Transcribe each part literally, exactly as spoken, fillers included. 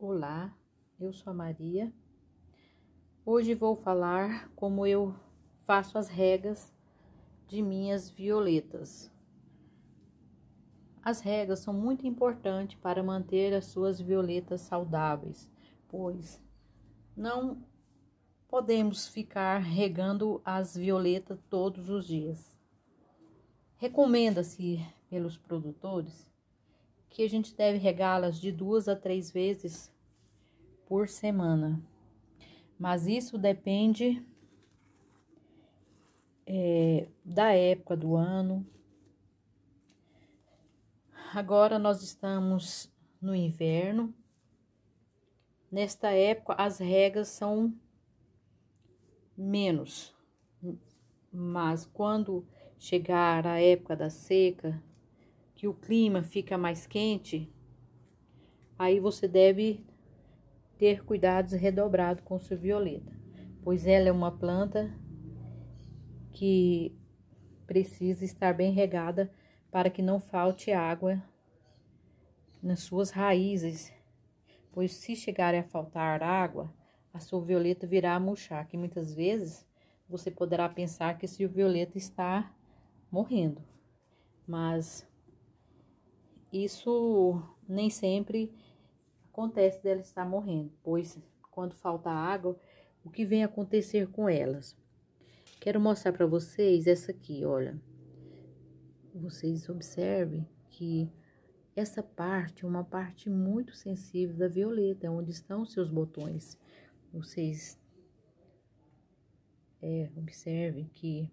Olá, eu sou a Maria. Hoje vou falar como eu faço as regas de minhas violetas. As regas são muito importantes para manter as suas violetas saudáveis, pois não podemos ficar regando as violetas todos os dias. Recomenda-se pelos produtores que a gente deve regá-las de duas a três vezes por semana. Mas isso depende é, da época do ano. Agora nós estamos no inverno. Nesta época as regas são menos. Mas quando chegar a época da seca, que o clima fica mais quente, aí você deve ter cuidados redobrados com sua violeta, pois ela é uma planta que precisa estar bem regada para que não falte água nas suas raízes, pois se chegar a faltar água, a sua violeta virá a murchar, que muitas vezes você poderá pensar que sua violeta está morrendo, mas isso nem sempre acontece dela estar morrendo, pois quando falta água, o que vem acontecer com elas? Quero mostrar para vocês essa aqui, olha. Vocês observem que essa parte é uma parte muito sensível da violeta, onde estão os seus botões. Vocês é, observem que,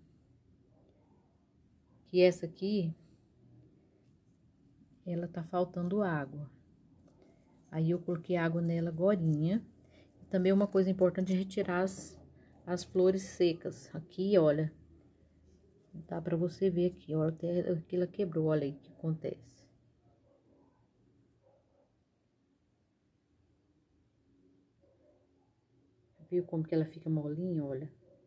que essa aqui, ela tá faltando água. Aí eu coloquei água nela agorinha. Também uma coisa importante é retirar as, as flores secas. Aqui, olha, dá pra você ver aqui, ó, até aqui ela quebrou, olha aí o que acontece. Viu como que ela fica molinha, olha?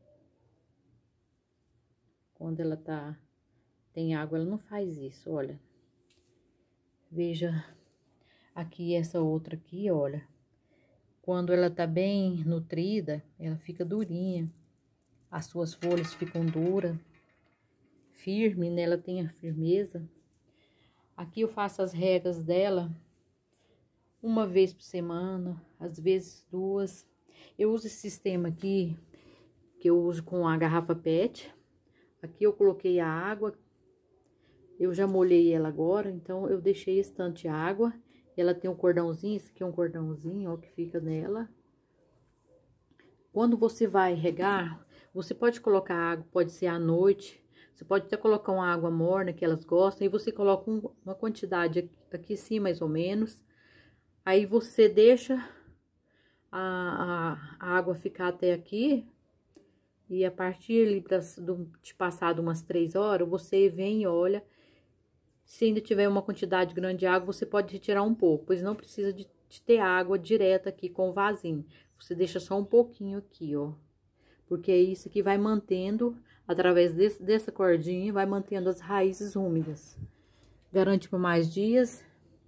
Quando ela tá, tem água, ela não faz isso, olha. Veja aqui essa outra aqui, olha. Quando ela tá bem nutrida, ela fica durinha. As suas folhas ficam duras, firme, né? Ela tem a firmeza. Aqui eu faço as regas dela uma vez por semana, às vezes duas. Eu uso esse sistema aqui, que eu uso com a garrafa pet. Aqui eu coloquei a água, eu já molhei ela agora, então eu deixei esse tanto de água. Ela tem um cordãozinho, esse aqui é um cordãozinho, ó, que fica nela. Quando você vai regar, você pode colocar água, pode ser à noite. Você pode até colocar uma água morna que elas gostam, e você coloca um, uma quantidade aqui, aqui sim, mais ou menos. Aí você deixa a, a, a água ficar até aqui. E a partir das, do, de passado umas três horas, você vem e olha. Se ainda tiver uma quantidade grande de água, você pode retirar um pouco, pois não precisa de, de ter água direta aqui com o vasinho. Você deixa só um pouquinho aqui, ó. Porque é isso que vai mantendo, através desse, dessa cordinha, vai mantendo as raízes úmidas. Garante por mais dias.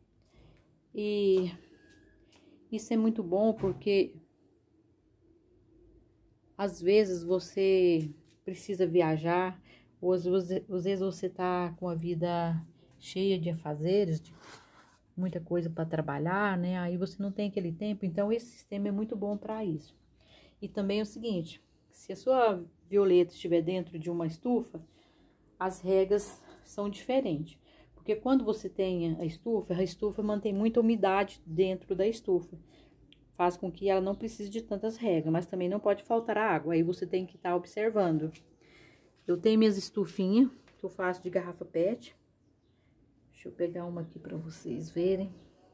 E isso é muito bom porque às vezes você precisa viajar, ou às vezes, às vezes você tá com a vida cheia de afazeres, de muita coisa para trabalhar, né? Aí você não tem aquele tempo, então esse sistema é muito bom para isso. E também é o seguinte, se a sua violeta estiver dentro de uma estufa, as regas são diferentes. Porque quando você tem a estufa, a estufa mantém muita umidade dentro da estufa. Faz com que ela não precise de tantas regas, mas também não pode faltar água, aí você tem que estar observando. Eu tenho minhas estufinhas, que eu faço de garrafa pet. Deixa eu pegar uma aqui para vocês verem.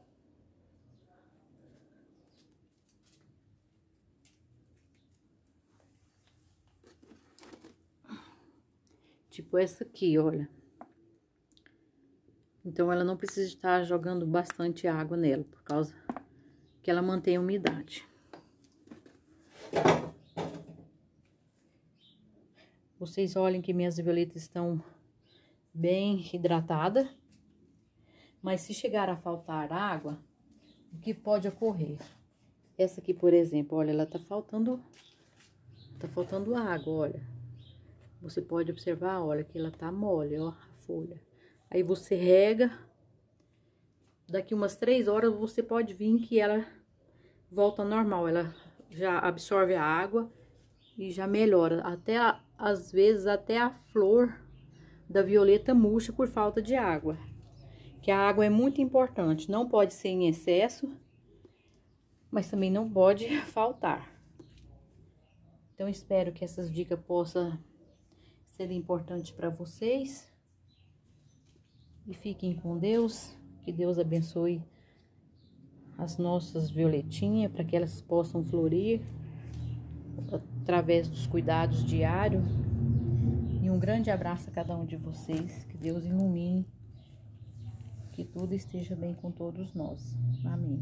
Tipo essa aqui, olha. Então, ela não precisa estar jogando bastante água nela, por causa que ela mantém a umidade. Vocês olhem que minhas violetas estão bem hidratadas. Mas se chegar a faltar água, o que pode ocorrer. Essa aqui, por exemplo, olha, ela tá faltando, tá faltando água, olha. Você pode observar, olha, que ela tá mole, ó, a folha. Aí você rega, daqui umas três horas você pode vir que ela volta ao normal, ela já absorve a água e já melhora. Até, a, às vezes, até a flor da violeta murcha por falta de água. Que a água é muito importante, não pode ser em excesso, mas também não pode faltar. Então, espero que essas dicas possam ser importantes para vocês. E fiquem com Deus, que Deus abençoe as nossas violetinhas, para que elas possam florir através dos cuidados diários. E um grande abraço a cada um de vocês, que Deus ilumine, que tudo esteja bem com todos nós. Amém.